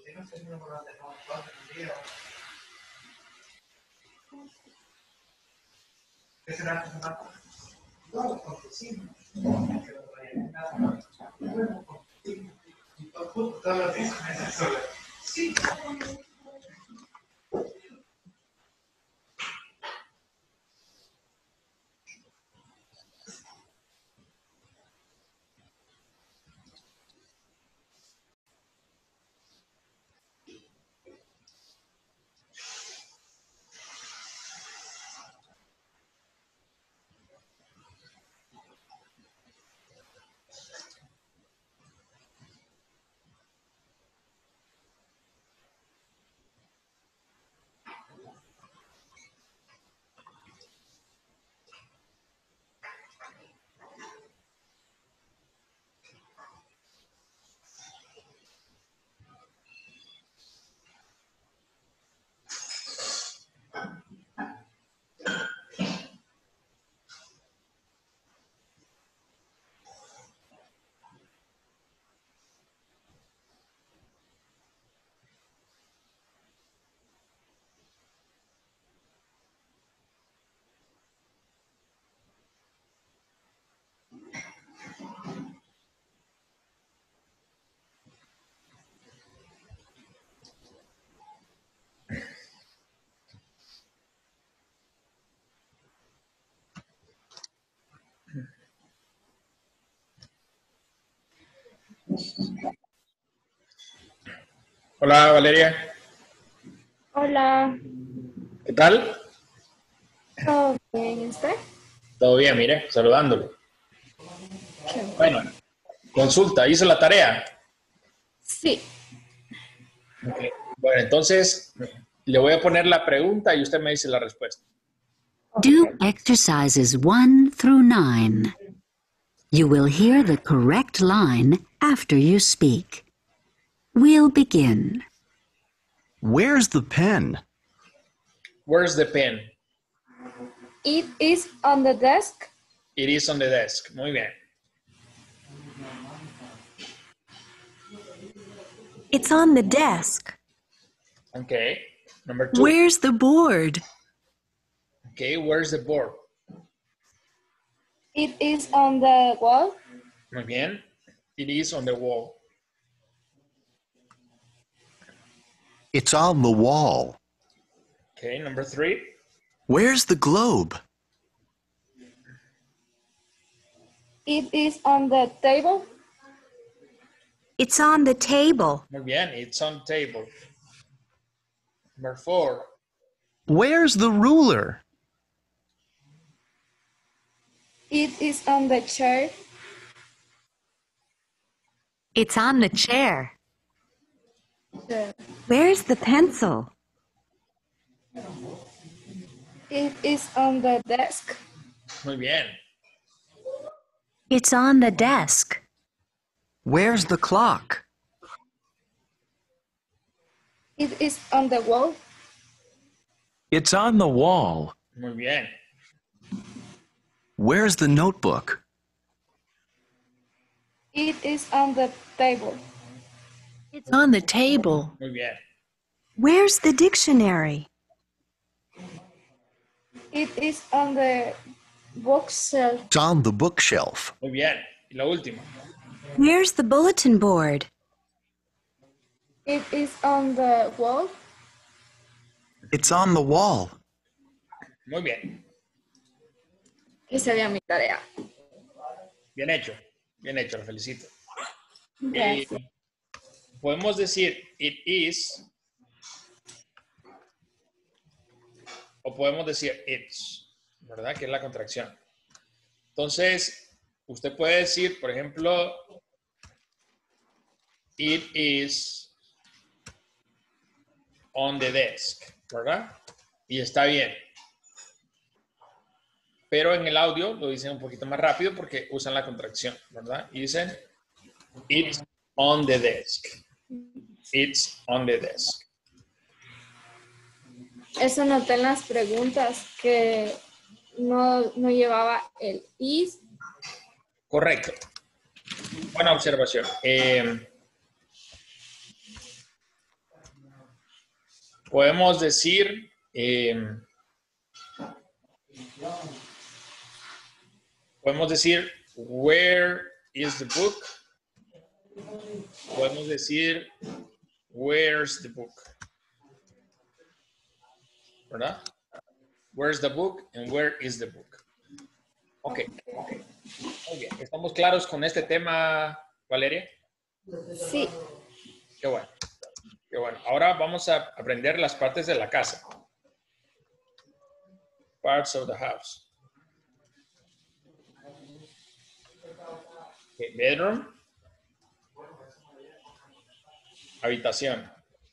Hola Valeria, Hola, ¿qué tal? ¿todo bien? ¿Y usted? Todo bien, mire, saludándole. Qué Bueno, bueno. consulta, ¿hizo la tarea? Sí, Ok. Bueno, entonces le voy a poner la pregunta y usted me dice la respuesta. Do ok. exercises 1 through 9. You will hear the correct line after you speak. We'll begin. Where's the pen? Where's the pen? It is on the desk. It is on the desk. Muy bien. It's on the desk. Okay. Number 2. Where's the board? Okay, where's the board? It is on the wall. Muy bien. It is on the wall. It's on the wall. Okay, number 3. Where's the globe? It is on the table. It's on the table. Muy bien, it's on the table. Number 4. Where's the ruler? It is on the chair. It's on the chair. The- Where's the pencil? It is on the desk. Muy bien. It's on the desk. Where's the clock? It is on the wall. It's on the wall. Muy bien. Where's the notebook? It is on the table. It's on the table. Muy bien. Where's the dictionary? It is on the bookshelf. It's on the bookshelf. Muy bien. Y la última. Where's the bulletin board? It is on the wall. It's on the wall. Muy bien. Esa sería mi tarea. Bien hecho. Bien hecho, lo felicito. Gracias. Podemos decir it is o podemos decir it's, ¿verdad? Que es la contracción. Entonces, usted puede decir, por ejemplo, it is on the desk, ¿verdad? Y está bien. Pero en el audio lo dicen un poquito más rápido porque usan la contracción, ¿verdad? Y dicen it's on the desk. It's on the desk. Eso noté en las preguntas que no llevaba el is. Correcto. Buena observación. podemos decir, where is the book? Podemos decir, where's the book? ¿Verdad? Where's the book and where is the book? Ok. Muy bien. ¿Estamos claros con este tema, Valeria? Sí. Qué bueno. Qué bueno. Ahora vamos a aprender las partes de la casa. Parts of the house. Okay. Bedroom. Habitación.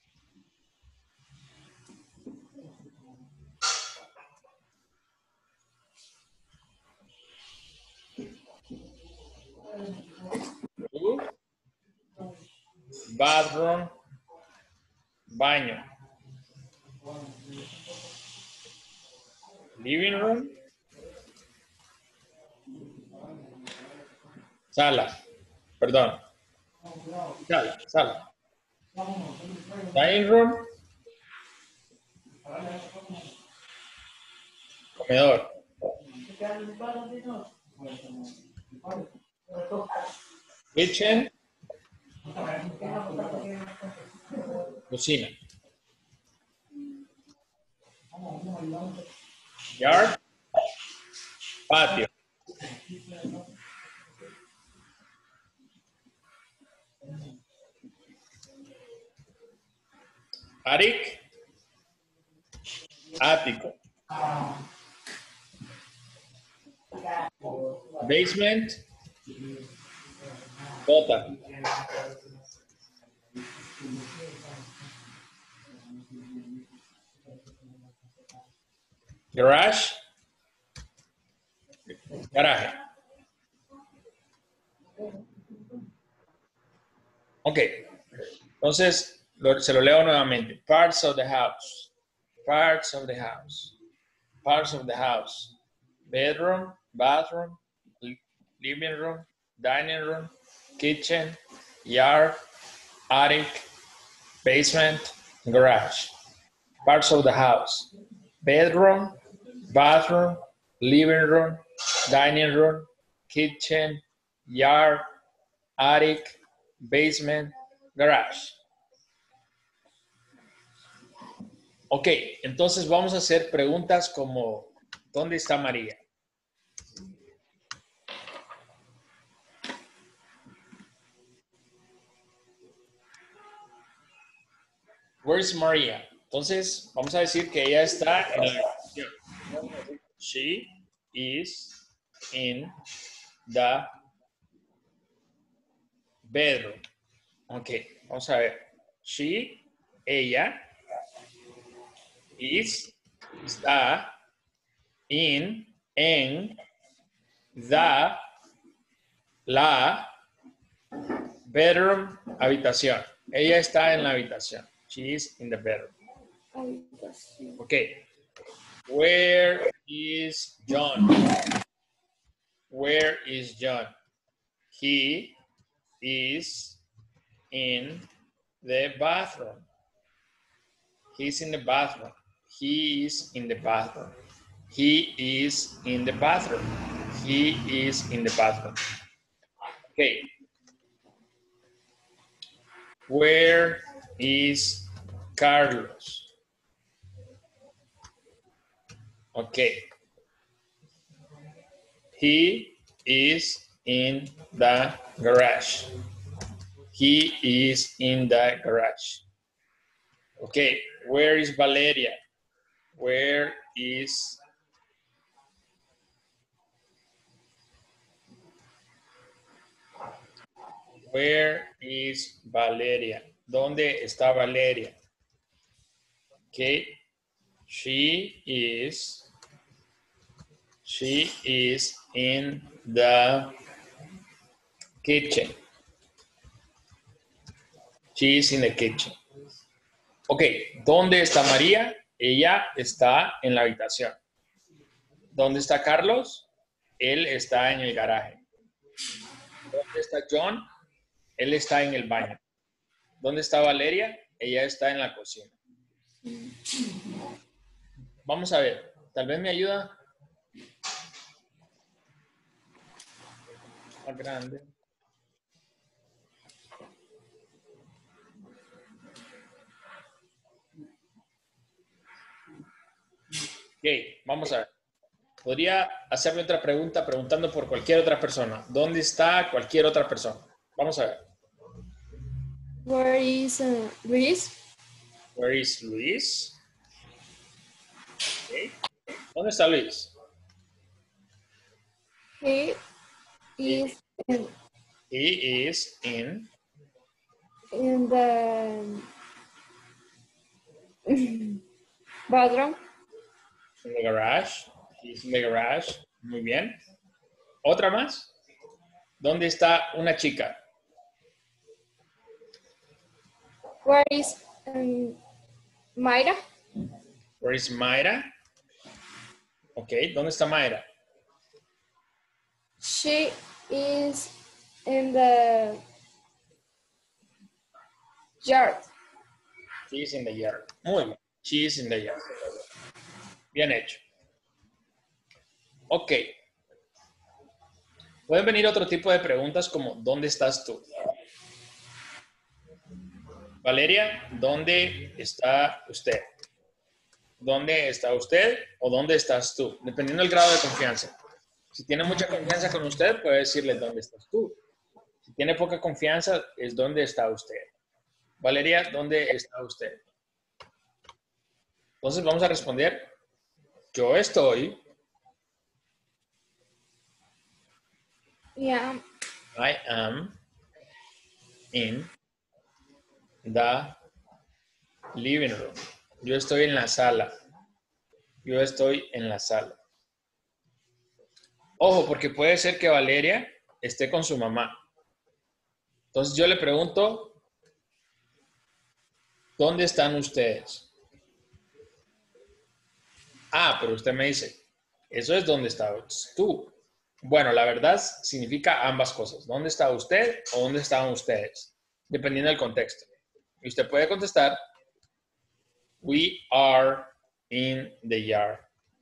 Bathroom. Baño. Living room. Sala. Perdón. Sala. Dining room. Comedor. Kitchen. Cocina. Yard. Patio. Attic. Ático. Basement. Sótano. Garage. Garaje. Ok. Entonces, se lo leo nuevamente. Parts of the house. Parts of the house. Parts of the house. Bedroom, bathroom, living room, dining room, kitchen, yard, attic, basement, garage. Parts of the house. Bedroom, bathroom, living room, dining room, kitchen, yard, attic, basement, garage. Ok, entonces vamos a hacer preguntas como, ¿dónde está María? Where is Maria? Entonces, vamos a decir que ella está en la habitación. She is in the bedroom. Ok, vamos a ver. Ella, está, en, la, bedroom, habitación. Ella está en la habitación. She is in the bedroom. Habitación. Okay. Where is John? Where is John? He is in the bathroom. He's in the bathroom. He is in the bathroom. He is in the bathroom. He is in the bathroom. Okay. Where is Carlos? Okay. He is in the garage. He is in the garage. Okay. Where is Valeria? Where is Valeria? ¿Dónde está Valeria? Okay. She is in the kitchen. She is in the kitchen. Ok, ¿dónde está María? Ella está en la habitación. ¿Dónde está Carlos? Él está en el garaje. ¿Dónde está John? Él está en el baño. ¿Dónde está Valeria? Ella está en la cocina. Vamos a ver. Tal vez me ayuda. Más grande. Ok, vamos a ver. Podría hacerle otra pregunta preguntando por cualquier otra persona. ¿Dónde está cualquier otra persona? Vamos a ver. Where is Luis? Where is Luis? Okay. ¿Dónde está Luis? He is He is in the bathroom. the garage. He's in the garage. Muy bien. ¿Otra más? ¿Dónde está una chica? Where is Mayra? Where is Mayra? Ok, ¿dónde está Mayra? She is in the yard. She is in the yard. Muy bien. She is in the yard. Bien hecho. Ok. Pueden venir otro tipo de preguntas como ¿dónde estás tú? Valeria, ¿dónde está usted? ¿Dónde está usted o dónde estás tú? Dependiendo del grado de confianza. Si tiene mucha confianza con usted, puede decirle ¿dónde estás tú? Si tiene poca confianza, es ¿dónde está usted? Valeria, ¿dónde está usted? Entonces vamos a responder, yo estoy, Yeah. I am in the living room. Yo estoy en la sala. Yo estoy en la sala. Ojo, porque puede ser que Valeria esté con su mamá. Entonces yo le pregunto, ¿dónde están ustedes? Ah, pero usted me dice, eso es dónde estás tú. Bueno, la verdad significa ambas cosas. ¿Dónde está usted o dónde estaban ustedes? Dependiendo del contexto. Y usted puede contestar, we are in the yard.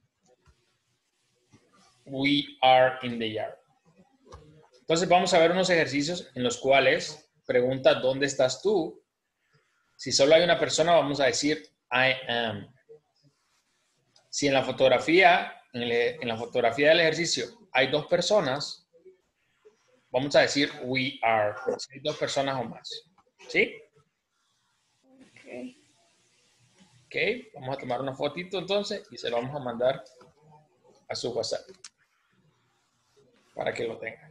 We are in the yard. Entonces vamos a ver unos ejercicios en los cuales pregunta ¿dónde estás tú? Si solo hay una persona, vamos a decir I am. Si en la fotografía, en la fotografía del ejercicio hay dos personas, vamos a decir we are. Si hay dos personas o más. ¿Sí? Okay. Ok, vamos a tomar una fotito entonces y se lo vamos a mandar a su WhatsApp para que lo tenga.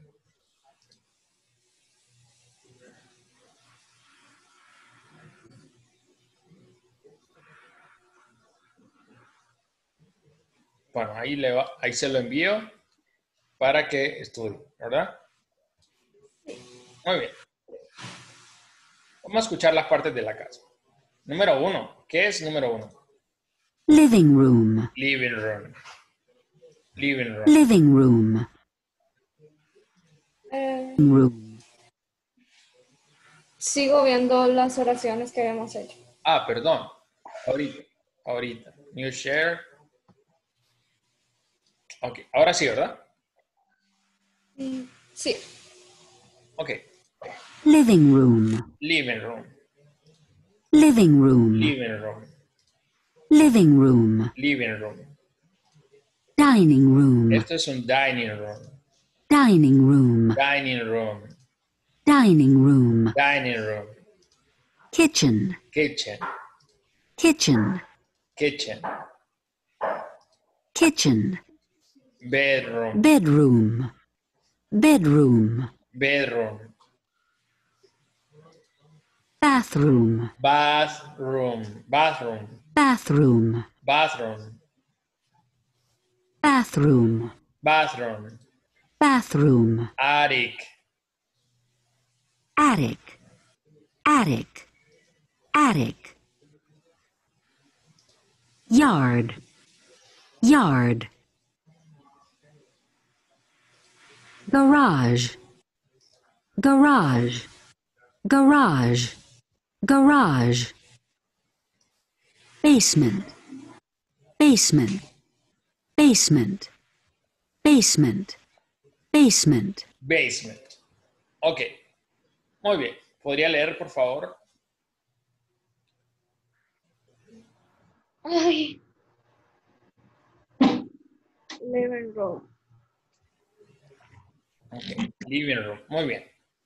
Bueno, ahí se lo envío para que estudie, ¿verdad? Muy bien. Vamos a escuchar las partes de la casa. Número 1. ¿Qué es número 1? Living room. Living room. Living room. Living room. Room. Sigo viendo las oraciones que habíamos hecho. Ah, perdón. Ahorita. New share. Ok, ahora sí, ¿verdad? Sí. Ok. Living room. Living room. Living room. Living room. Living room. Living room. Dining room. Esto es un dining room. Dining room. Dining room. Dining room. Dining room. Kitchen. Kitchen. Kitchen. Kitchen. Kitchen. Bedroom. Bedroom. Bedroom. Bedroom. Bathroom. Bathroom. Bathroom. Bathroom. Bathroom. Bathroom. Bathroom. Bathroom. Attic. Attic. Attic. Attic. Yard. Yard. Garage. Garage. Garage. Garage. basement, basement, basement, basement, basement. Basement. Ok. Muy bien. ¿Podría leer, por favor? Ay. Living room. Ok. Living room. Muy bien.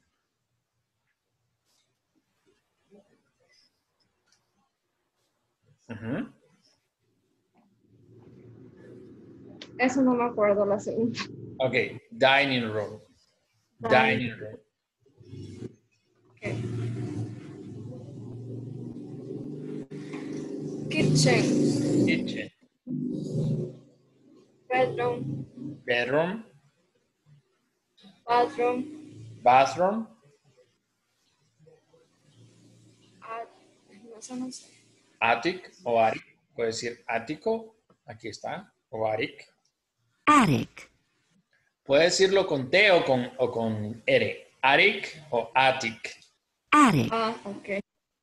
Ujú. Eso no me acuerdo la segunda. Ok. Dining room. Dining room. Okay. Kitchen. Kitchen. Bedroom. Bedroom. Bathroom. Bathroom. No, eso no sé. Attic o attic. Puede decir ático. Aquí está. O attic. Attic, Puede decirlo con T o con R. Attic o attic. attic, Ah, ok.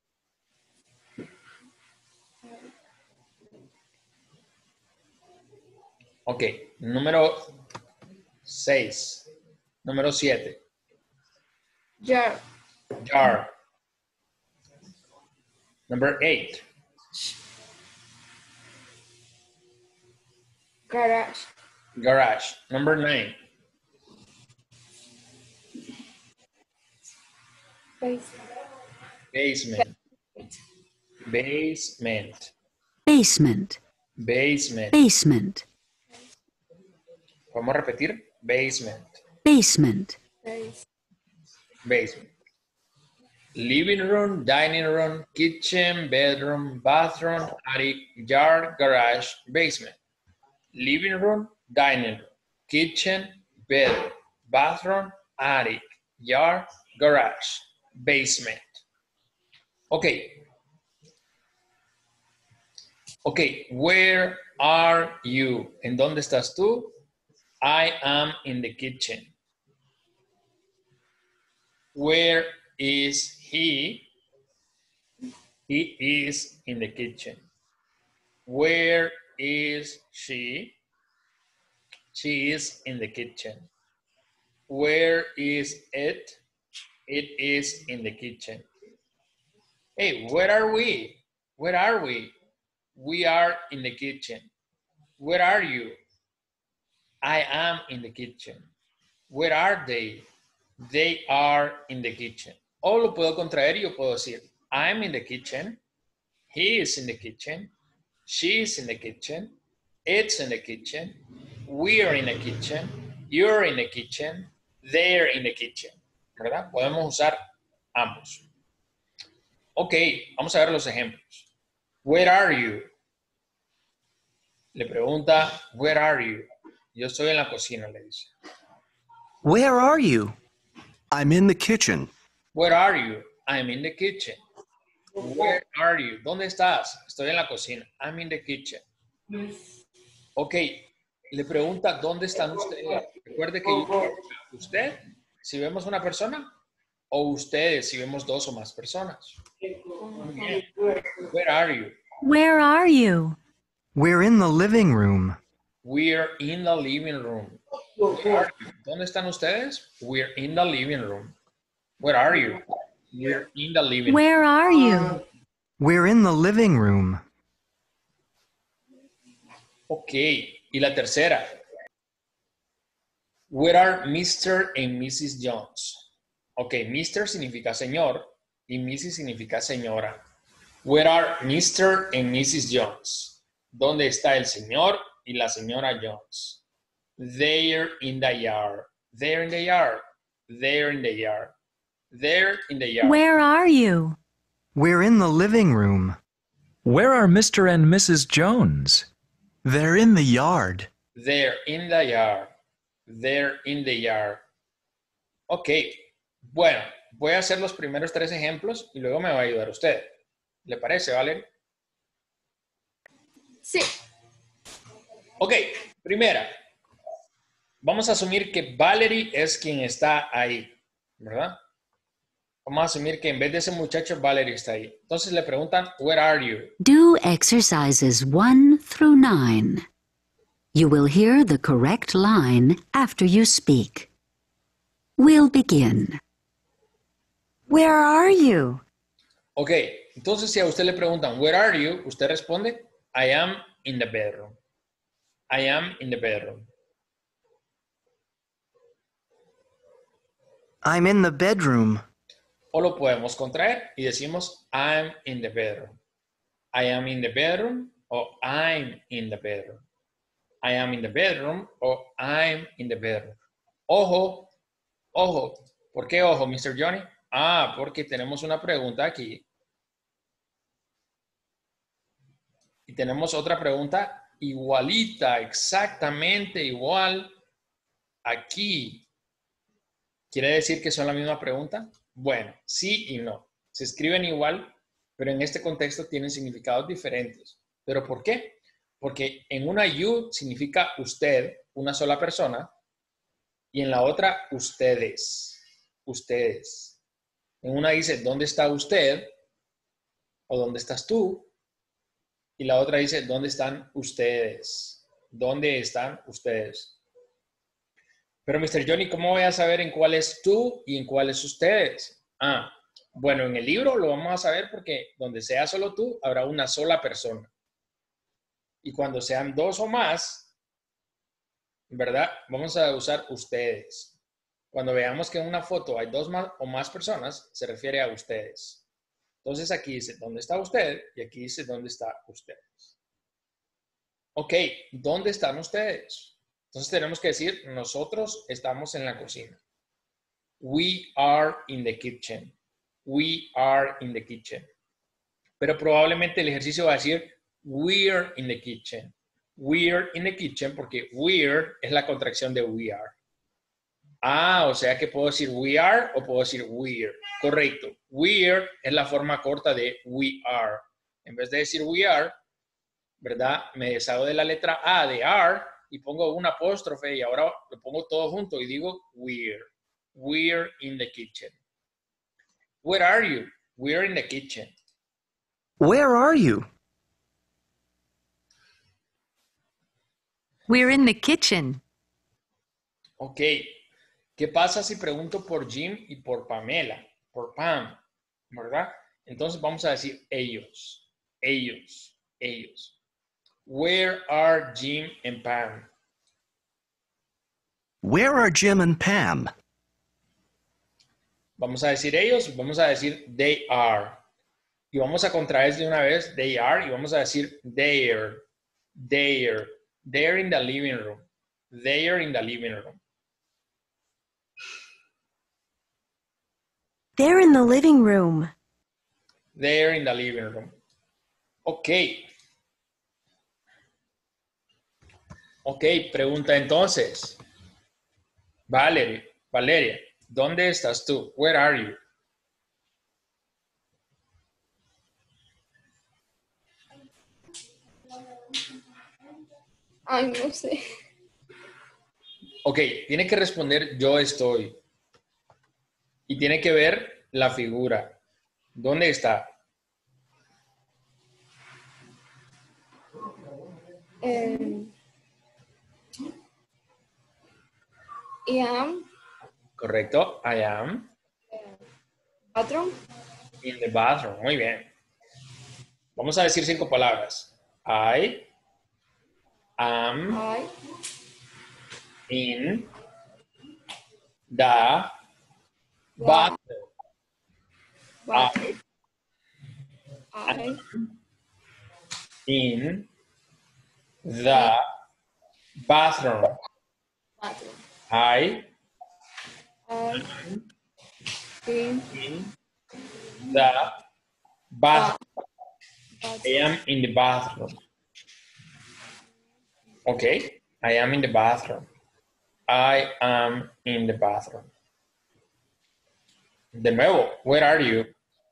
Ok. Número 6. Número 7. Jar. Jar. Number 8. Garage. Garage. Number 9. Basement. Basement. Basement. basement, Basement. basement, Vamos a repetir. Basement. basement, Basement. Living room, dining room, kitchen, bedroom, bathroom, attic, yard, garage, basement. Living room, dining room, kitchen, bedroom, bathroom, attic, yard, garage, basement. Okay. Okay, where are you? ¿En dónde estás tú? I am in the kitchen. Where is he? He is in the kitchen. Where is she? She is in the kitchen. Where is it? It is in the kitchen. Hey, where are we? Where are we? We are in the kitchen. Where are you? I am in the kitchen. Where are they? They are in the kitchen. O lo puedo contraer y yo puedo decir, I'm in the kitchen. He is in the kitchen. She is in the kitchen. It's in the kitchen. We are in the kitchen. You're in the kitchen. They're in the kitchen. ¿Verdad? Podemos usar ambos. Ok, vamos a ver los ejemplos. Where are you? Le pregunta, where are you? Yo estoy en la cocina, le dice. Where are you? I'm in the kitchen. Where are you? I'm in the kitchen. Where are you? ¿Dónde estás? Estoy en la cocina. I'm in the kitchen. Ok, le pregunta, ¿dónde están ustedes? Recuerde que usted, si vemos una persona, o ustedes, si vemos dos o más personas. Muy bien. Where are you? Where are you? We're in the living room. We're in the living room. Where are you? ¿Dónde están ustedes? We're in the living room. Where are you? We're in the living room. Where are you? We're in the living room. Ok, y la tercera. Where are Mr. and Mrs. Jones? Ok, Mr. significa señor y Mrs. significa señora. Where are Mr. and Mrs. Jones? ¿Dónde está el señor y la señora Jones? They're in the yard. They're in the yard. They're in the yard. They're in the yard. Where are you? We're in the living room. Where are Mr. and Mrs. Jones? They're in the yard. They're in the yard. They're in the yard. Ok, bueno, voy a hacer los primeros 3 ejemplos y luego me va a ayudar usted. ¿Le parece, Valerie? Sí. Ok, primera. Vamos a asumir que Valerie es quien está ahí, ¿verdad? Vamos a asumir que en vez de ese muchacho, Valerie está ahí. Entonces le preguntan, where are you? Do exercises 1 through 9. You will hear the correct line after you speak. We'll begin. Where are you? Ok, entonces si a usted le preguntan, where are you? Usted responde, I am in the bedroom. I am in the bedroom. I'm in the bedroom. O lo podemos contraer y decimos, I'm in the bedroom. I am in the bedroom o I'm in the bedroom. I am in the bedroom o I'm in the bedroom. Ojo, ojo. ¿Por qué ojo, Mr. Johnny? Ah, porque tenemos una pregunta aquí. Y tenemos otra pregunta igualita, exactamente igual aquí. ¿Quiere decir que son la misma pregunta? Bueno, sí y no. Se escriben igual, pero en este contexto tienen significados diferentes. ¿Pero por qué? Porque en una you significa usted, una sola persona, y en la otra ustedes. Ustedes. En una dice, ¿dónde está usted? O ¿dónde estás tú? Y la otra dice, ¿dónde están ustedes? ¿Dónde están ustedes? Pero, Mr. Johnny, ¿cómo voy a saber en cuál es tú y en cuál es ustedes? Ah, bueno, en el libro lo vamos a saber porque donde sea solo tú, habrá una sola persona. Y cuando sean dos o más, ¿verdad? Vamos a usar ustedes. Cuando veamos que en una foto hay dos o más personas, se refiere a ustedes. Entonces aquí dice, ¿dónde está usted? Y aquí dice, ¿dónde está ustedes? Ok, ¿dónde están ustedes? Entonces tenemos que decir, nosotros estamos en la cocina. We are in the kitchen. We are in the kitchen. Pero probablemente el ejercicio va a decir, we're in the kitchen. We're in the kitchen porque we're es la contracción de we are. Ah, o sea que puedo decir we are o puedo decir we're. Correcto. We're es la forma corta de we are. En vez de decir we are, ¿verdad? Me deshago de la letra A de are y pongo un apóstrofe y ahora lo pongo todo junto y digo we're. We're in the kitchen. Where are you? We're in the kitchen. Where are you? We're in the kitchen. Ok. ¿Qué pasa si pregunto por Jim y por Pamela? Por Pam, ¿verdad? Entonces vamos a decir ellos. Ellos. Ellos. Where are Jim and Pam? Where are Jim and Pam? Vamos a decir ellos, vamos a decir they are. Y vamos a contraer de una vez they are y vamos a decir they're. They're. They're in the living room. They're in the living room. They're in the living room. They're in the living room. Ok. Ok, pregunta entonces. Valeria, ¿dónde estás tú? Where are you? Ay, no sé. Ok, tiene que responder yo estoy. Y tiene que ver la figura. ¿Dónde está? I am Correcto. I am bathroom. in the bathroom. Muy bien. Vamos a decir 5 palabras. I am I in the bathroom. bathroom. I In the bathroom. bathroom. I I in in the bathroom. I bathroom. am in the bathroom. Okay. I am in the bathroom. I am in the bathroom. De nuevo, where are you?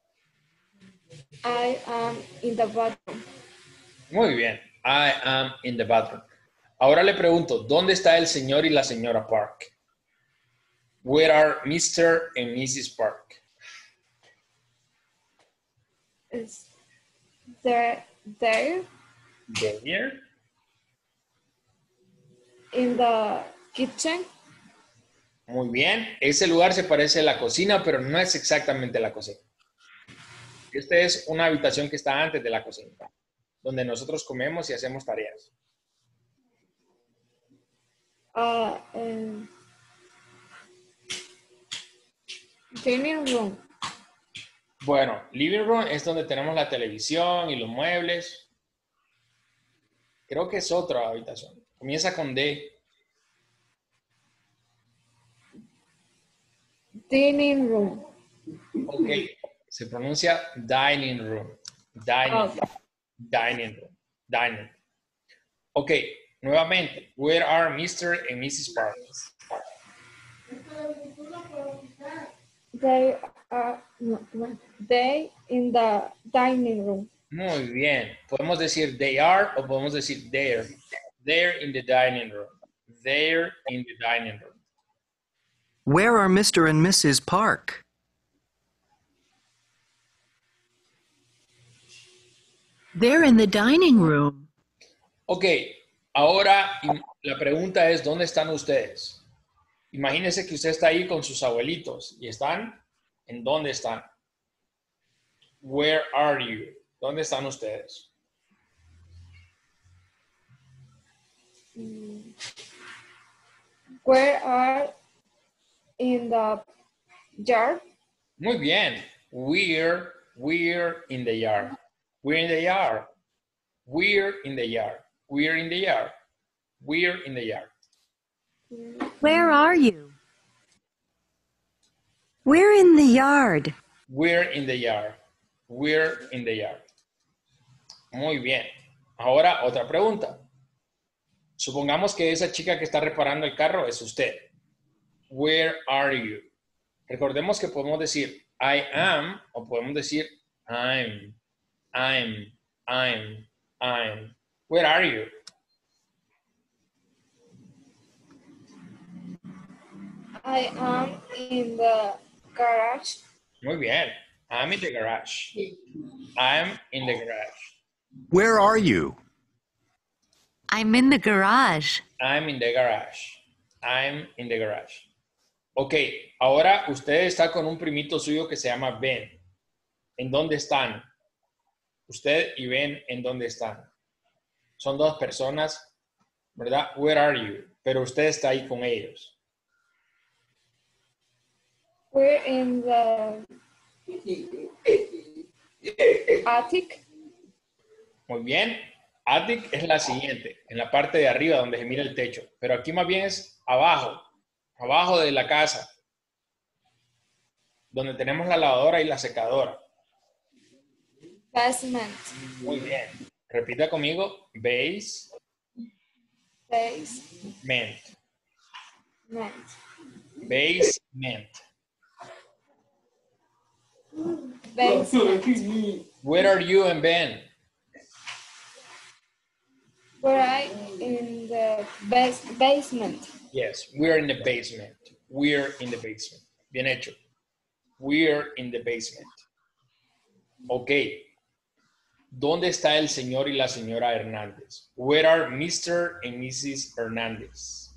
I am in the bathroom. Muy bien. I am in the bathroom. Ahora le pregunto, ¿dónde está el señor y la señora Park? Where are Mr. and Mrs. Park? is there There. in the kitchen. Muy bien. Ese lugar se parece a la cocina, pero no es exactamente la cocina. Esta es una habitación que está antes de la cocina, donde nosotros comemos y hacemos tareas. Dining room. Bueno, living room es donde tenemos la televisión y los muebles. Creo que es otra habitación. Comienza con D. Dining room. Ok. Se pronuncia dining room. Dining. Okay. Dining room. Dining. Ok. Nuevamente. Where are Mr. and Mrs. Park? They in the dining room. Muy bien. Podemos decir they are o podemos decir there. They're in the dining room. They're in the dining room. Where are Mr. and Mrs. Park? They're in the dining room. Ok, ahora la pregunta es, ¿dónde están ustedes? Imagínense que usted está ahí con sus abuelitos y están, ¿en dónde están? Where are you? ¿Dónde están ustedes? Where are in the yard? Muy bien. We're in the yard. We're in the yard. We're in the yard. We're in the yard. We're in the yard. Where are you? We're in the yard. We're in the yard. We're in the yard. Muy bien. Ahora otra pregunta. Supongamos que esa chica que está reparando el carro es usted. Where are you? Recordemos que podemos decir I am o podemos decir I'm. Where are you? I am in the garage. Muy bien. I'm in the garage. I'm in the garage. Where are you? I'm in the garage. I'm in the garage. I'm in the garage. Ok, ahora usted está con un primito suyo que se llama Ben. ¿En dónde están? Usted y Ben, ¿en dónde están? Son dos personas, ¿verdad? Where are you? Pero usted está ahí con ellos. We're in the attic. Muy bien. Attic es la siguiente, en la parte de arriba donde se mira el techo. Pero aquí más bien es abajo, abajo de la casa, donde tenemos la lavadora y la secadora. Basement. Muy bien. Repita conmigo. Basement. Basement. Basement. Basement. Where are you and Ben? We're in the basement. Yes, we're in the basement. We're in the basement. Bien hecho. We're in the basement. Ok. ¿Dónde está el señor y la señora Hernández? Where are Mr. and Mrs. Hernández?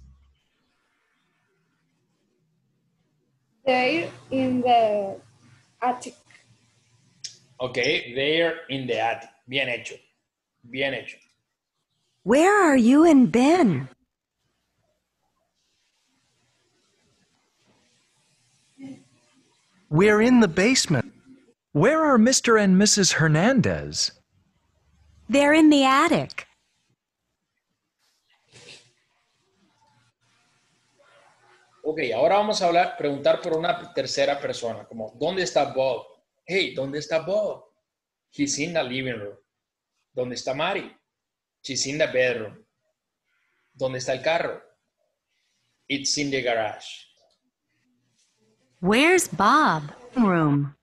They're in the attic. Ok, they're in the attic. Bien hecho. Bien hecho. Where are you and Ben? We're in the basement. Where are Mr. and Mrs. Hernandez? They're in the attic. Ok, ahora vamos a preguntar por una tercera persona, como, ¿dónde está Bob? Hey, ¿dónde está Bob? He's in the living room. ¿Dónde está Mari? She's in the bedroom. ¿Dónde está el carro? It's in the garage. Where's Bob? Room.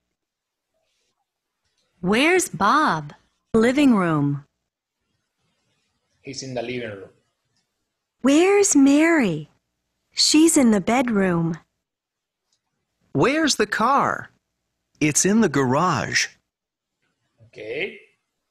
Where's Bob? Living room. He's in the living room. Where's Mary? She's in the bedroom. Where's the car? It's in the garage. Ok.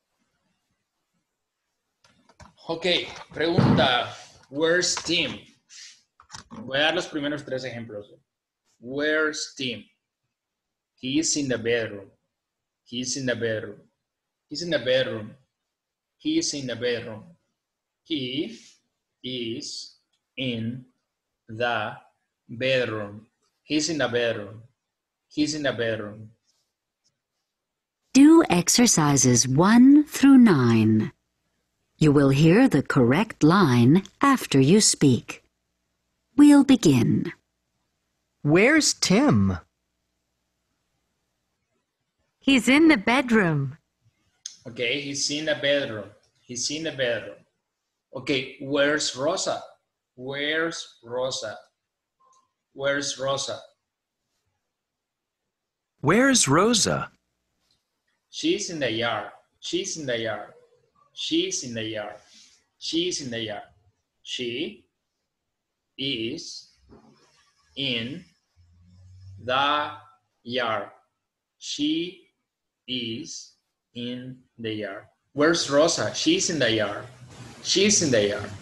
Ok, pregunta. Where's Tim? Voy a dar los primeros 3 ejemplos. Where's Tim? He's in the bedroom. He's in the bedroom. He's in the bedroom. He's in the bedroom. He is in the bedroom. He's in the bedroom. He's in the bedroom. Do exercises 1 through 9. You will hear the correct line after you speak. We'll begin. Where's Tim? He's in the bedroom. Okay, he's in the bedroom. He's in the bedroom. Okay, where's Rosa? Where's Rosa? Where's Rosa? Where's Rosa? She's in the yard. She's in the yard. She's in the yard. She's in the yard. She is in the yard. She is in the yard. Where's Rosa? She's in the yard. She's in the yard.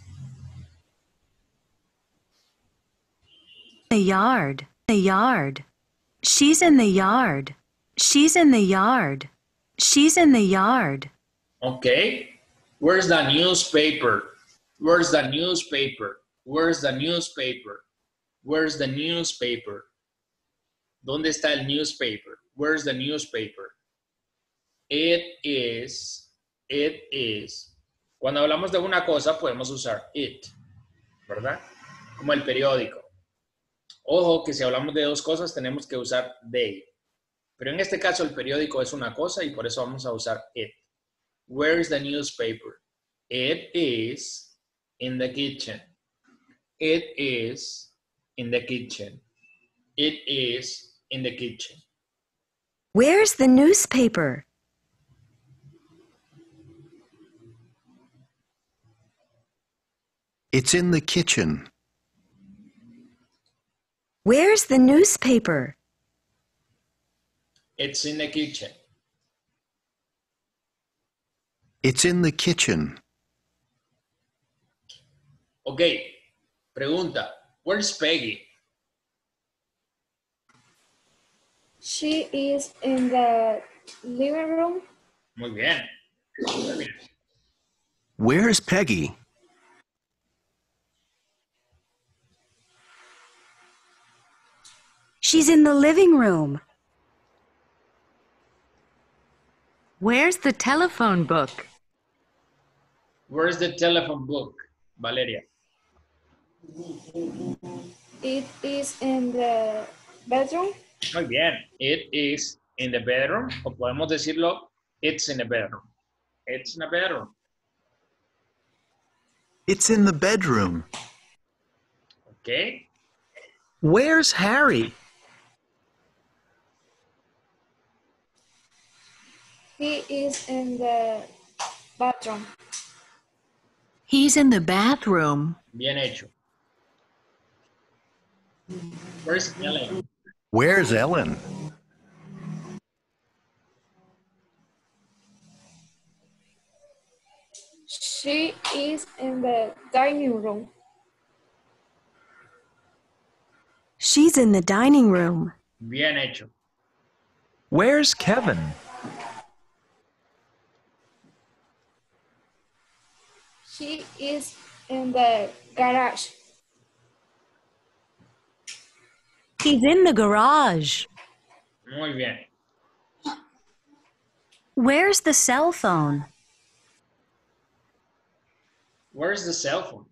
The yard. The yard. She's in the yard. She's in the yard. She's in the yard. Okay. Where's the newspaper? Where's the newspaper? Where's the newspaper? Where's the newspaper? ¿Dónde está el newspaper? Where's the newspaper? It is. Cuando hablamos de una cosa podemos usar it, ¿verdad? Como el periódico. Ojo que si hablamos de 2 cosas tenemos que usar they. Pero en este caso el periódico es una cosa y por eso vamos a usar it. Where is the newspaper? It is in the kitchen. It is in the kitchen. It is in the kitchen. Where's the newspaper? It's in the kitchen. Where's the newspaper? It's in the kitchen. It's in the kitchen. Ok, pregunta. Where's Peggy? She is in the living room. Muy bien. Muy bien. Where's Peggy? She's in the living room. Where's the telephone book? Where's the telephone book? Valeria. It is in the bedroom. Muy bien. It is in the bedroom. O podemos decirlo, it's in the bedroom. It's in the bedroom. It's in the bedroom. Ok. Where's Harry? He is in the bathroom. He's in the bathroom. Bien hecho. Where's Ellen? Where's Ellen? She is in the dining room. She's in the dining room. Bien hecho. Where's Kevin? She is in the garage. He's in the garage. Muy bien. Where's the cell phone? Where's the cell phone?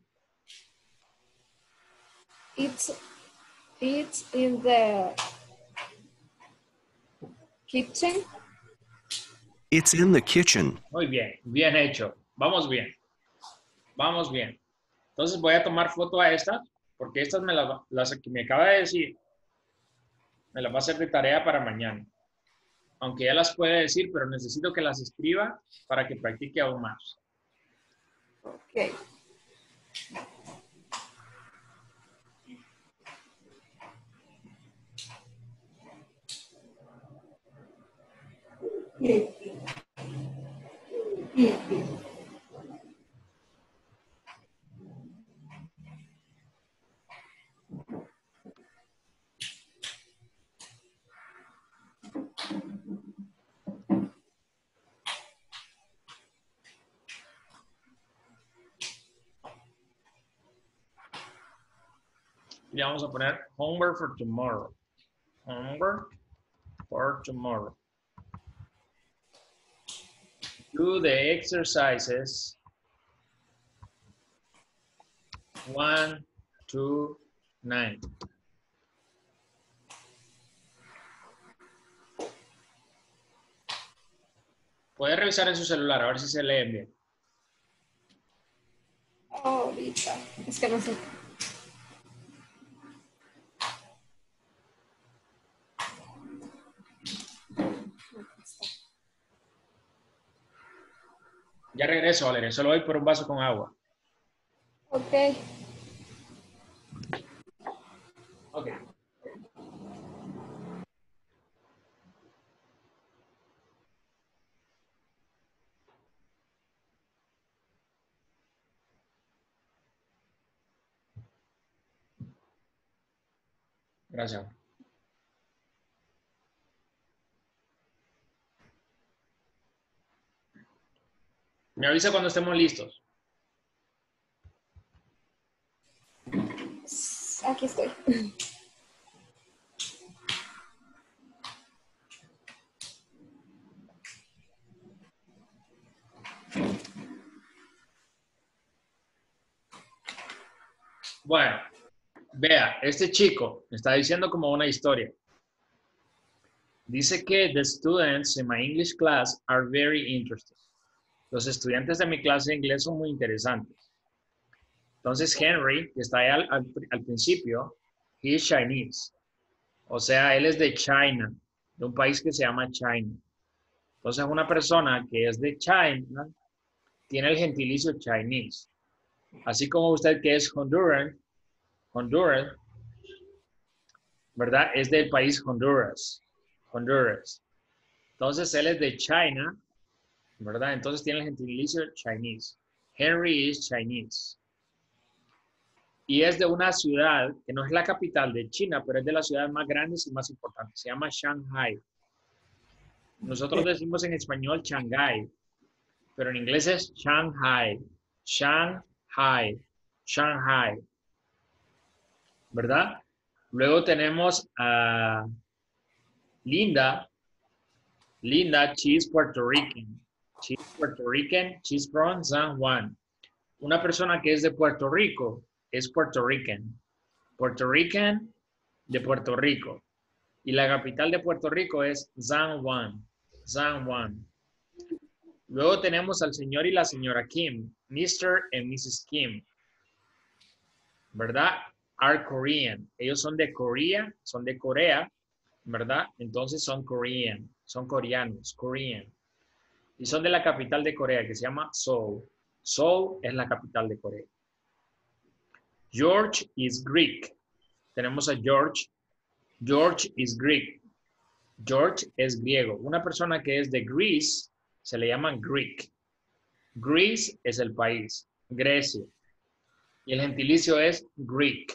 It's in the kitchen. It's in the kitchen. Muy bien. Bien hecho. Vamos bien. Vamos bien. Entonces voy a tomar foto a estas, porque estas las que me acaba de decir, me las va a hacer de tarea para mañana. Aunque ya las puede decir, pero necesito que las escriba para que practique aún más. Okay. Le vamos a poner homework for tomorrow. Homework for tomorrow. Do the exercises 1 to 9. Puede revisar en su celular a ver si se leen bien. Ahorita, es que no sé. Ya regreso, Valeria. Solo voy por un vaso con agua. Ok. Ok. Gracias. Me avisa cuando estemos listos. Aquí estoy. Bueno, vea, este chico me está diciendo como una historia. Dice que the students in my English class are very interesting. Los estudiantes de mi clase de inglés son muy interesantes. Entonces Henry, que está ahí al principio, he is Chinese. O sea, él es de China, de un país que se llama China. Entonces una persona que es de China tiene el gentilicio Chinese. Así como usted que es Honduran, ¿verdad? Es del país Honduras. Entonces él es de China, ¿verdad? Entonces tiene el gentilicio Chinese. Henry is Chinese. Y es de una ciudad que no es la capital de China, pero es de las ciudades más grandes y más importantes. Se llama Shanghai. Nosotros decimos en español Shanghai, pero en inglés es Shanghai. Shanghai. ¿Verdad? Luego tenemos a Linda. Linda, she's Puerto Rican. She's from San Juan. Una persona que es de Puerto Rico es Puerto Rican. Puerto Rican de Puerto Rico. Y la capital de Puerto Rico es San Juan. Luego tenemos al señor y la señora Kim, Mr. and Mrs. Kim. ¿Verdad? Are Korean. Ellos son de Corea, ¿verdad? Entonces son coreanos, Korean. Y son de la capital de Corea, que se llama Seoul. Seoul es la capital de Corea. George is Greek. Tenemos a George. George is Greek. George es griego. Una persona que es de Greece se le llama Greek. Greece es el país, Grecia. Y el gentilicio es Greek.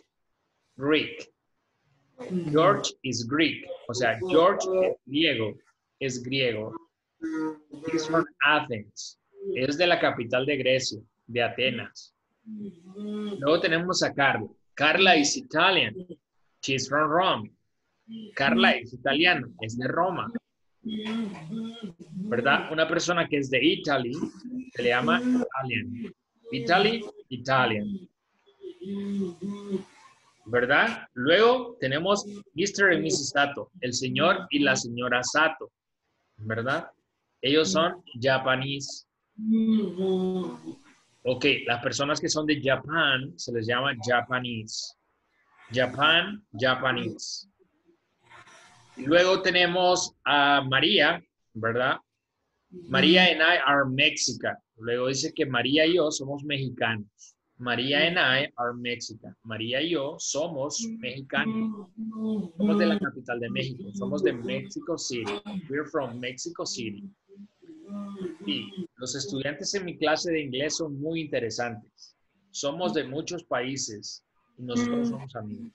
George is Greek. O sea, George es griego. He's from Athens. Es de la capital de Grecia, de Atenas. Luego tenemos a Carla. Carla is Italian. She's from Rome. Carla es italiana, es de Roma. ¿Verdad? Una persona que es de Italy se le llama Italian. Italian. ¿Verdad? Luego tenemos Mr. y Mrs. Sato, el señor y la señora Sato. ¿Verdad? Ellos son Japanese. Ok, las personas que son de Japón se les llama Japanese. Japanese. Luego tenemos a María, ¿verdad? María and I are Mexican. Luego dice que María y yo somos mexicanos. María and I are Mexican. María y yo somos mexicanos. Somos de la capital de México. Somos de Mexico City. We're from Mexico City. Y los estudiantes en mi clase de inglés son muy interesantes. Somos de muchos países y nosotros somos amigos.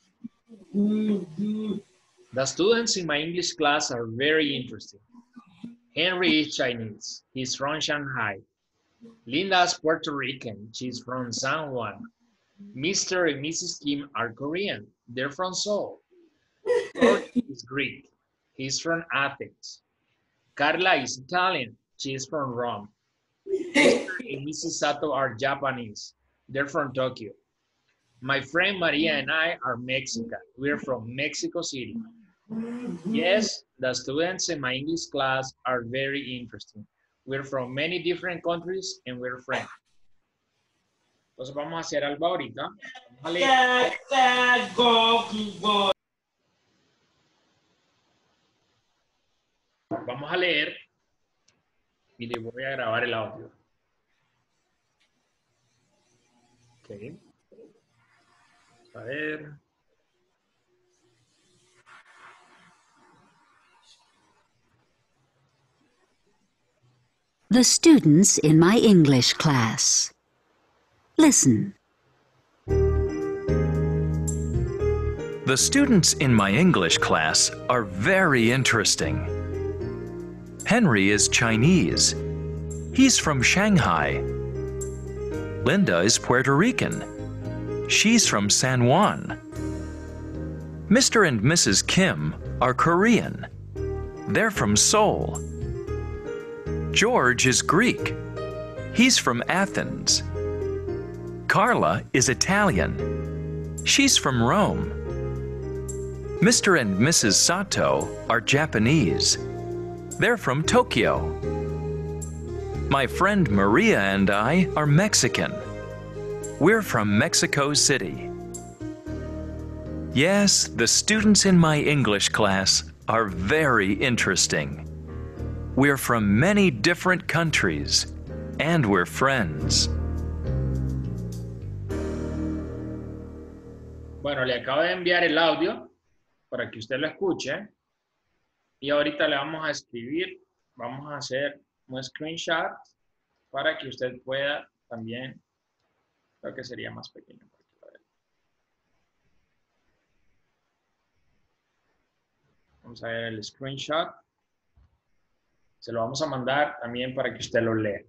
The students in my English class are very interesting. Henry is Chinese. He's from Shanghai. Linda's Puerto Rican. She's from San Juan. Mr. and Mrs. Kim are Korean. They're from Seoul. George is Greek. He's from Athens. Carla is Italian. She's from Rome. Mr. and Mrs. Sato are Japanese. They're from Tokyo. My friend Maria and I are Mexican. We're from Mexico City. Yes, the students in my English class are very interesting. We're from many different countries and we're friends. Entonces vamos a hacer algo ahorita. Vamos a leer. Vamos a leer y le voy a grabar el audio. Ok. A ver. The students in my English class. Listen. The students in my English class are very interesting. Henry is Chinese. He's from Shanghai. Linda is Puerto Rican. She's from San Juan. Mr. and Mrs. Kim are Korean. They're from Seoul. George is Greek. He's from Athens. Carla is Italian. She's from Rome. Mr. and Mrs. Sato are Japanese. They're from Tokyo. My friend Maria and I are Mexican. We're from Mexico City. Yes, the students in my English class are very interesting. We're from many different countries, and we're friends. Bueno, le acabo de enviar el audio para que usted lo escuche. Y ahorita le vamos a escribir, vamos a hacer un screenshot para que usted pueda también, creo que sería más pequeño. Vamos a ver el screenshot. Se lo vamos a mandar también para que usted lo lea.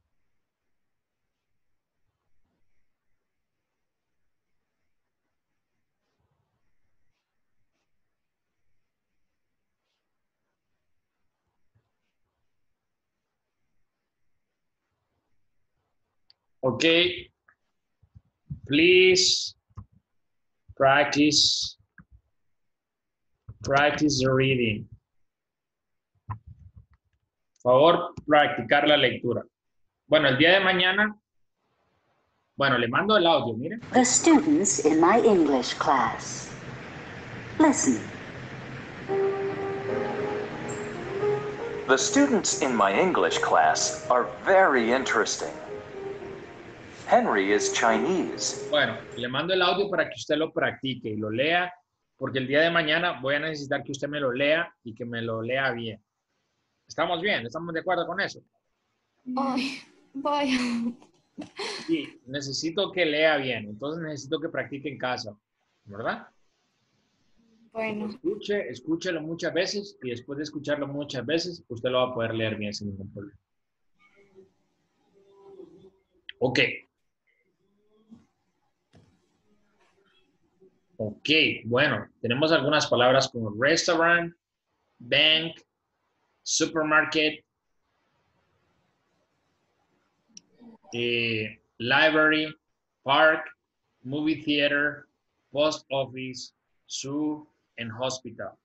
Okay, please practice the reading. Por favor, practicar la lectura. Bueno, el día de mañana, bueno, le mando el audio, miren. The students in my English class. Listen. The students in my English class are very interesting. Henry is Chinese. Bueno, le mando el audio para que usted lo practique y lo lea, porque el día de mañana voy a necesitar que usted me lo lea y que me lo lea bien. ¿Estamos bien? ¿Estamos de acuerdo con eso? Ay, vaya. Sí, necesito que lea bien, entonces necesito que practique en casa, ¿verdad? Bueno, Escúchelo muchas veces y después de escucharlo muchas veces, usted lo va a poder leer bien sin ningún problema. Ok. Ok, bueno, tenemos algunas palabras como restaurant, bank, supermarket, library, park, movie theater, post office, zoo, and hospital.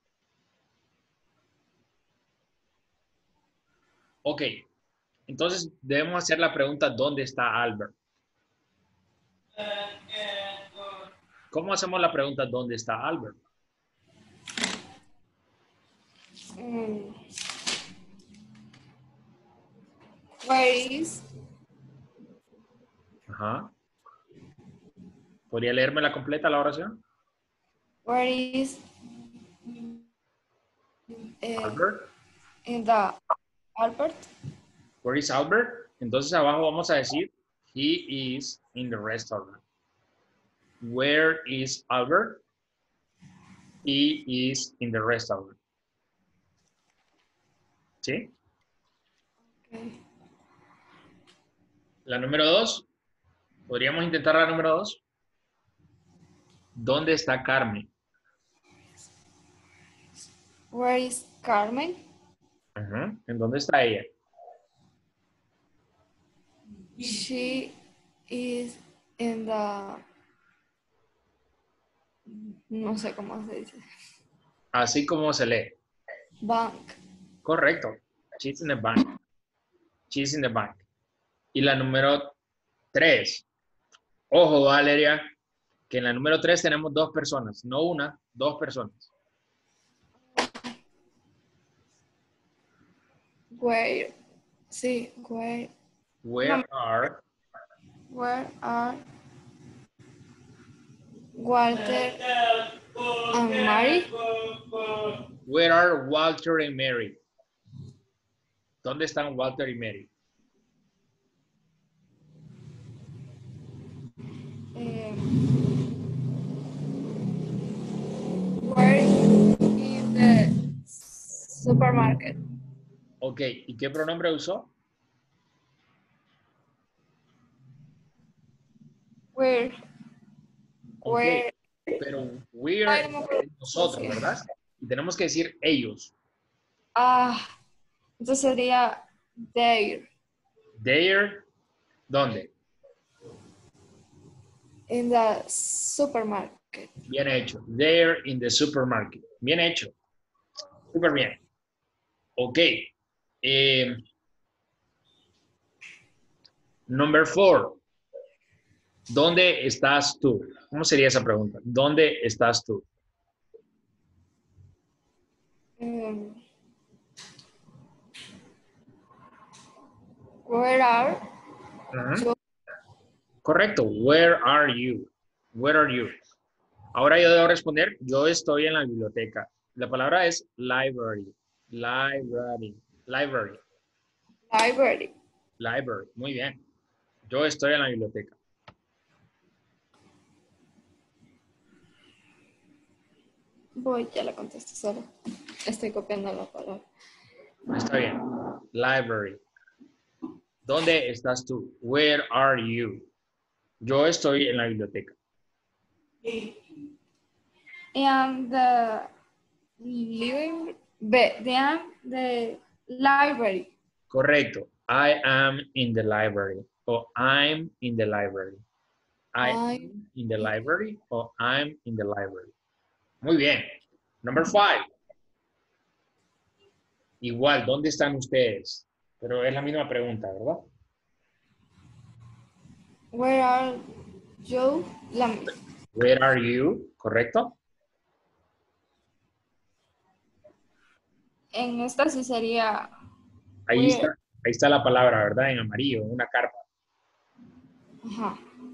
Ok, entonces debemos hacer la pregunta, ¿dónde está Albert? ¿Cómo hacemos la pregunta, ¿dónde está Albert? where is? Ajá. ¿Podría leerme la completa la oración? Where is Albert. in the Albert? Where is Albert? Entonces abajo vamos a decir, he is in the restaurant. Where is Albert? He is in the restaurant. ¿Sí? Okay. La número 2. ¿Podríamos intentar la número 2? ¿Dónde está Carmen? Where is Carmen? Ajá. ¿En dónde está ella? She is in the... No sé cómo se dice. Así como se lee. Bank. Correcto. She's in the bank. She's in the bank. Y la número 3. Ojo, Valeria, que en la número 3 tenemos 2 personas. No una, 2 personas. Where? Sí, where? Where are Where are Walter and Mary? Where are Walter and Mary? ¿Dónde están Walter y Mary? Where in the supermarket? Ok, ¿y qué pronombre usó? Where? Ok, Where? pero we're Ay, no me acuerdo. nosotros, ¿verdad? Y tenemos que decir ellos. Entonces sería there. There, ¿dónde? In the supermarket. Bien hecho. There in the supermarket. Bien hecho. Súper bien. Ok. Number 4. ¿Dónde estás tú? ¿Cómo sería esa pregunta? ¿Dónde estás tú? Where are you? Correcto. Where are you? Where are you? Ahora yo debo responder, yo estoy en la biblioteca. La palabra es library. Library. Library. Library. Library. Muy bien. Yo estoy en la biblioteca. Voy, ya la contesto solo. Estoy copiando la palabra. Está bien. Library. ¿Dónde estás tú? Where are you? Yo estoy en la biblioteca. And the living, the library. Correcto. I am in the library. O I'm in the library. I am in the library o I'm in the library. Muy bien. Number 5. Igual, ¿dónde están ustedes? Pero es la misma pregunta, ¿verdad? Where are you? Where are you? ¿Correcto? En esta sí sería... Ahí está la palabra, ¿verdad? En amarillo, en una carpa. Ajá.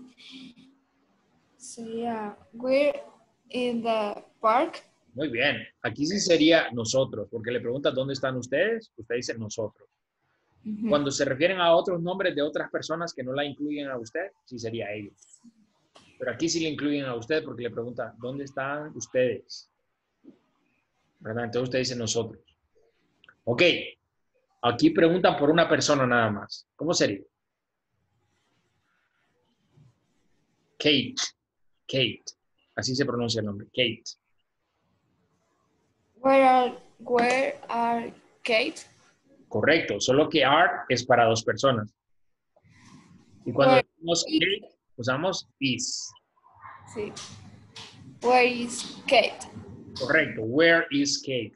Sería, we're in the park. Muy bien. Aquí sí sería nosotros, porque le preguntas dónde están ustedes, usted dice nosotros. Cuando se refieren a otros nombres de otras personas que no la incluyen a usted, sí sería ellos. Pero aquí sí le incluyen a usted porque le pregunta, ¿dónde están ustedes? ¿Verdad? Entonces usted dice nosotros. Ok. Aquí preguntan por una persona nada más. ¿Cómo sería? Kate. Kate. Así se pronuncia el nombre. Kate. Where are Kate? Correcto. Solo que are es para 2 personas. Y cuando decimos Kate, usamos is. Sí. Where is Kate? Correcto. Where is Kate?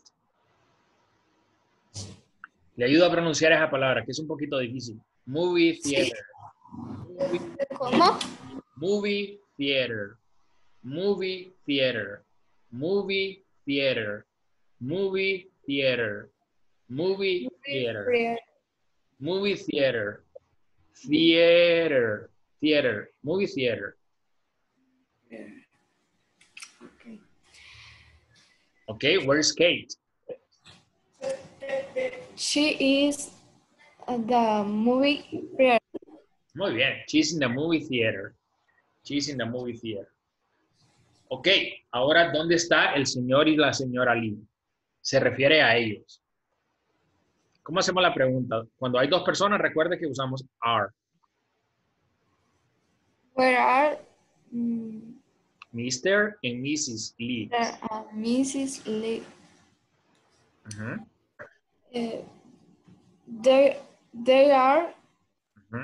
Le ayudo a pronunciar esa palabra, que es un poquito difícil. Movie theater. ¿Cómo? Movie theater. Movie theater. Movie theater. Movie theater. Movie theater. Movie theater. Theater. Theater. Movie theater. Okay, where's Kate? She is at the movie theater. Muy bien. She's in the movie theater. She's in the movie theater. Ok, ahora, ¿dónde está el señor y la señora Lee? Se refiere a ellos. ¿Cómo hacemos la pregunta? Cuando hay 2 personas, recuerde que usamos are. Where are Mr. and Mrs. Leeds. Mrs. Lee. Ujú, They are ujú.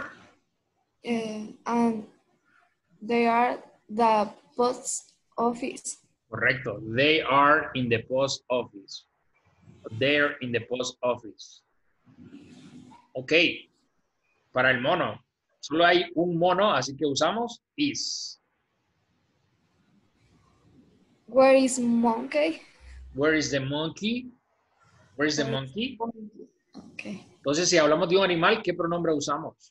and they are the post office. Correcto. They are in the post office. They're in the post office. Ok. Para el mono. Solo hay un mono, así que usamos is. Where is monkey? Where is the monkey? Where is the monkey? Okay. Entonces, si hablamos de un animal, ¿qué pronombre usamos?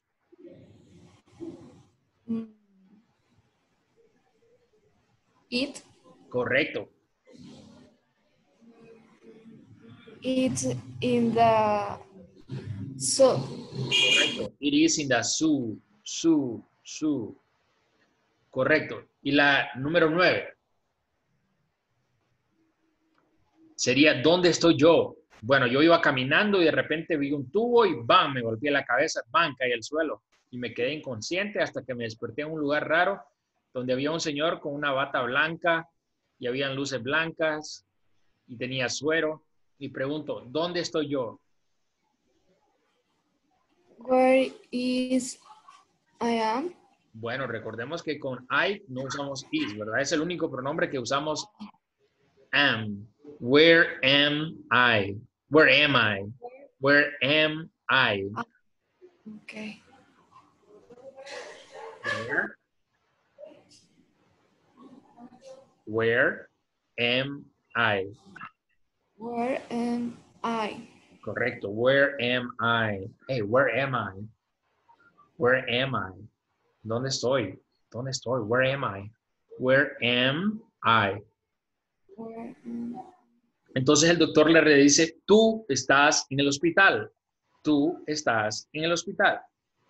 It. Correcto. It's in the zoo. Correcto. It is in the zoo. Zoo. Correcto. Y la número 9. Sería, ¿dónde estoy yo? Bueno, yo iba caminando y de repente vi un tubo y ¡bam! Me golpeé la cabeza, ¡bam! Caí al suelo. Y me quedé inconsciente hasta que me desperté en un lugar raro donde había un señor con una bata blanca y habían luces blancas y tenía suero. Y pregunto, ¿dónde estoy yo? Where is I am? Bueno, recordemos que con I no usamos is, ¿verdad? Es el único pronombre que usamos am. Where am I? Where am I? Where am I? Okay. Where am I? Where am I? Correcto. Where am I? Hey, where am I? Where am I? ¿Dónde estoy? ¿Dónde estoy? Where am I? Where am I? Where am Entonces el doctor le dice, tú estás en el hospital. Tú estás en el hospital.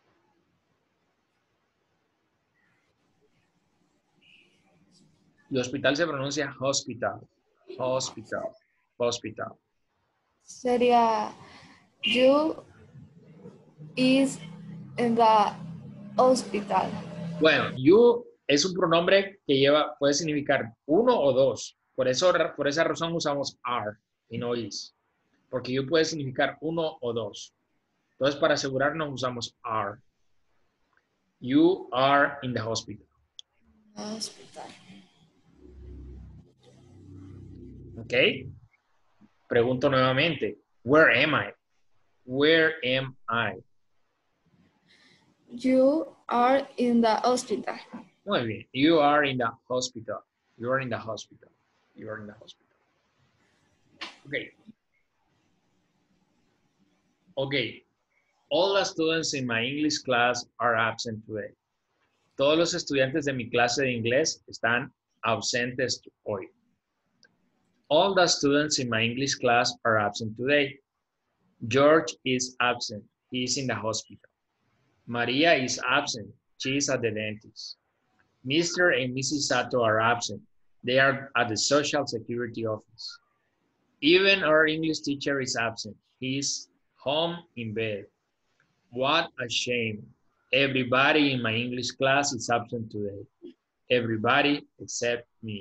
Y hospital se pronuncia hospital. Hospital. Hospital. Sería you is in the hospital. Bueno, you es un pronombre que puede significar uno o dos. Por esa razón usamos are y no is. Porque you puede significar uno o dos. Entonces, para asegurarnos usamos are. You are in the hospital. Hospital. ¿Ok? Pregunto nuevamente. Where am I? Where am I? You are in the hospital. Muy bien. You are in the hospital. You are in the hospital. You are in the hospital. Okay. Okay. All the students in my English class are absent today. Todos los estudiantes de mi clase de inglés están ausentes hoy. All the students in my English class are absent today. George is absent. He is in the hospital. Maria is absent. She is at the dentist. Mr. and Mrs. Sato are absent. They are at the Social Security office. Even our English teacher is absent. He is home in bed. What a shame. Everybody in my English class is absent today. Everybody except me.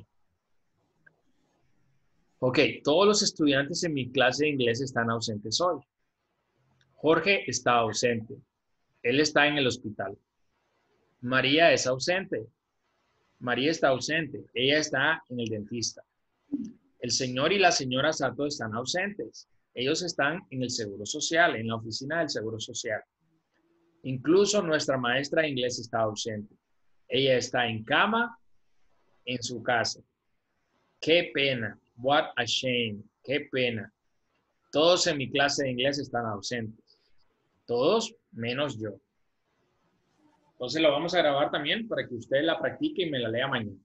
Ok, todos los estudiantes en mi clase de inglés están ausentes hoy. Jorge está ausente. Él está en el hospital. María es ausente. María está ausente. Ella está en el dentista. El señor y la señora Sato están ausentes. Ellos están en el Seguro Social, en la oficina del Seguro Social. Incluso nuestra maestra de inglés está ausente. Ella está en cama en su casa. Qué pena. What a shame. Qué pena. Todos en mi clase de inglés están ausentes. Todos menos yo. Entonces lo vamos a grabar también para que usted la practique y me la lea mañana.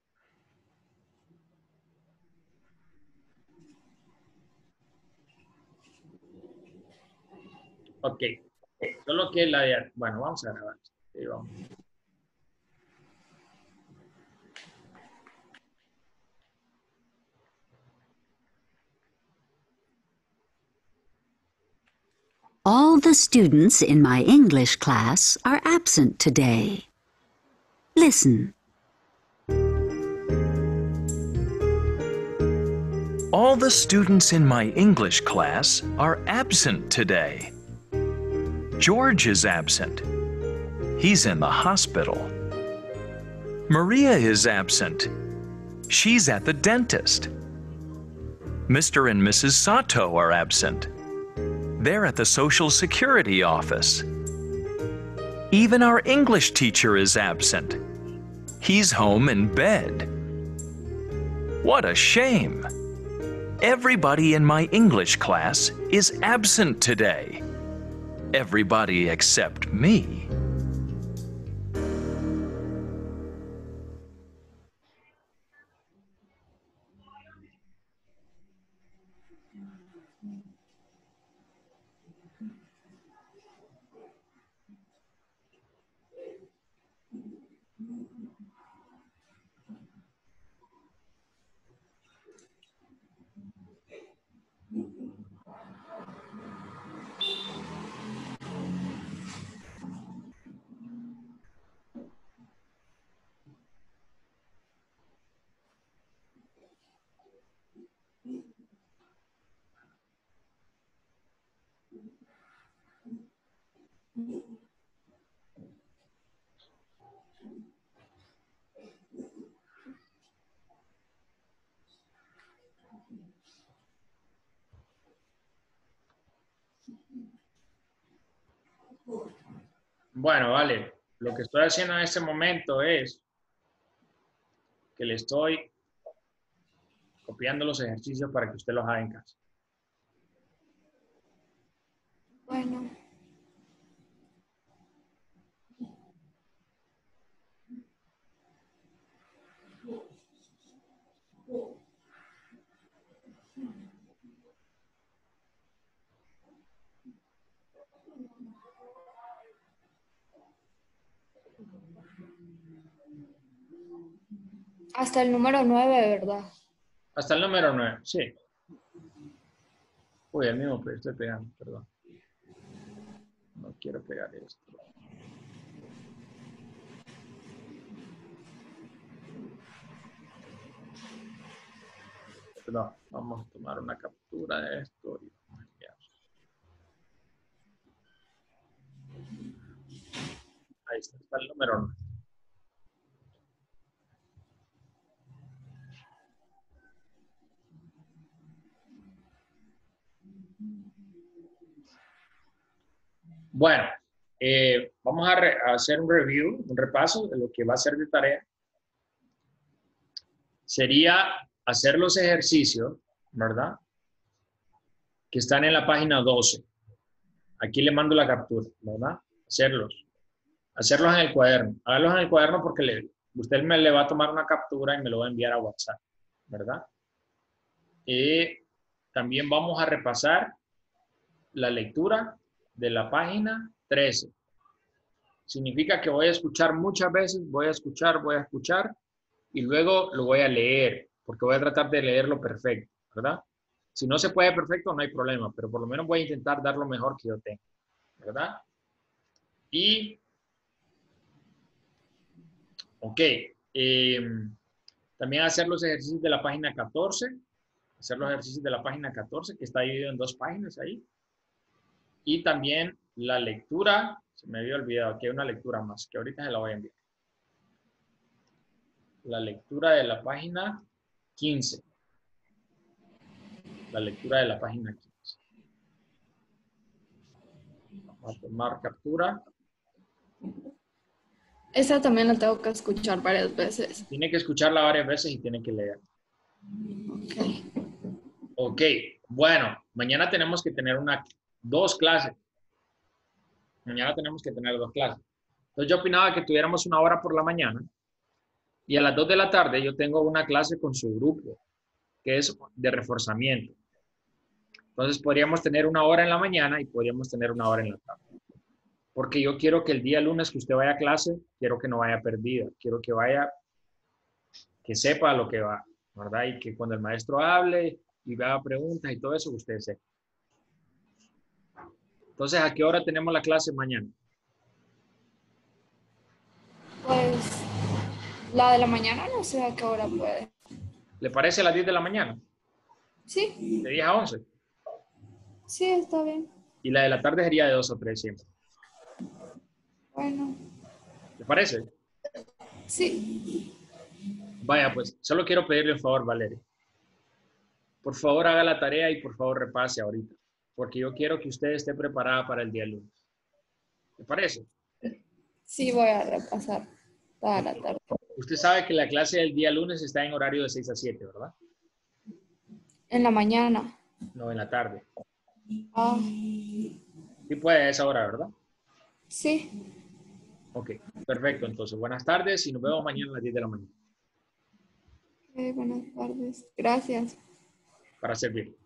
Ok. Solo que la de... Bueno, vamos a grabar. Sí, vamos. All the students in my English class are absent today. Listen. All the students in my English class are absent today. George is absent. He's in the hospital. Maria is absent. She's at the dentist. Mr. and Mrs. Sato are absent. They're at the Social Security office. Even our English teacher is absent. He's home in bed. What a shame! Everybody in my English class is absent today. Everybody except me. Bueno, vale. Lo que estoy haciendo en este momento es que le estoy copiando los ejercicios para que usted los haga en casa. Bueno. Hasta el número 9, ¿verdad? Hasta el número 9, sí. Uy, el mismo pero estoy pegando, perdón. No quiero pegar esto. Perdón, vamos a tomar una captura de esto y vamos a enviar. Ahí está el número 9. Bueno, vamos a hacer un review, un repaso de lo que va a ser de tarea. Sería hacer los ejercicios, ¿verdad? Que están en la página 12. Aquí le mando la captura, ¿verdad? Hacerlos en el cuaderno. Hágalos en el cuaderno porque usted le va a tomar una captura y me lo va a enviar a WhatsApp, ¿verdad? También vamos a repasar la lectura de la página 13. Significa que voy a escuchar muchas veces, voy a escuchar y luego lo voy a leer, porque voy a tratar de leerlo perfecto, ¿verdad? Si no se puede perfecto, no hay problema, pero por lo menos voy a intentar dar lo mejor que yo tengo, ¿verdad? Y, ok, también hacer los ejercicios de la página 14, que está dividido en 2 páginas ahí. Y también la lectura, se me había olvidado, que hay una lectura más, que ahorita se la voy a enviar. La lectura de la página 15. La lectura de la página 15. Vamos a tomar captura. Esa también la tengo que escuchar varias veces. Tiene que escucharla varias veces y tiene que leer. Ok, bueno, mañana tenemos que tener 2 clases. Mañana tenemos que tener 2 clases. Entonces yo opinaba que tuviéramos 1 hora por la mañana y a las 2 de la tarde yo tengo una clase con su grupo, que es de reforzamiento. Entonces podríamos tener 1 hora en la mañana y podríamos tener 1 hora en la tarde. Porque yo quiero que el día lunes que usted vaya a clase, quiero que no vaya perdida. Quiero que vaya, que sepa a lo que va, ¿verdad? Y que cuando el maestro hable y haga preguntas y todo eso, usted sepa. Entonces, ¿a qué hora tenemos la clase mañana? Pues, la de la mañana no sé a qué hora puede. ¿Le parece a las 10 de la mañana? Sí, De 10 a 11. sí, está bien. Y la de la tarde sería de 2 o 3 siempre. Bueno, ¿Te parece? sí, Vaya, pues, solo quiero pedirle un favor, Valeria. Por favor, haga la tarea y por favor repase ahorita. Porque yo quiero que usted esté preparada para el día lunes. ¿Te parece? sí voy a repasar toda la tarde. Usted sabe que la clase del día lunes está en horario de 6 a 7, ¿verdad? En la mañana. No, en la tarde. Ah, Sí puede a esa hora, ¿verdad? sí, Ok, perfecto. Entonces, buenas tardes y nos vemos mañana a las 10 de la mañana buenas tardes. Gracias. para servir.